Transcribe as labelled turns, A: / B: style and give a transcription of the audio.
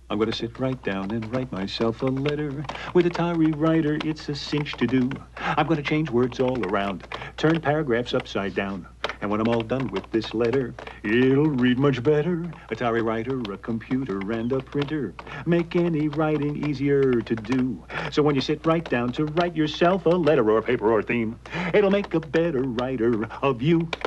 A: I'm gonna sit right down and write myself a letter. With Atari Writer, it's a cinch to do. I'm gonna change words all around, turn paragraphs upside down. And when I'm all done with this letter, it'll read much better. Atari Writer, a computer and a printer make any writing easier to do. So when you sit right down to write yourself a letter or a paper or a theme, it'll make a better writer of you.